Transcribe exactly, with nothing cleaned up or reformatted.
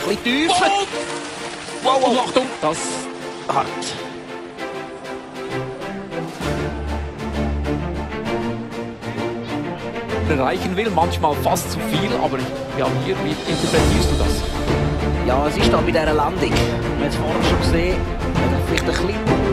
bisschen tiefer. Wow, wow, Achtung! Das hart. Erreichen will, manchmal fast zu viel, aber ja, hier, wie interpretierst du das? Ja, es ist da bei dieser Landung. Wir haben es vorhin schon gesehen, vielleicht ein bisschen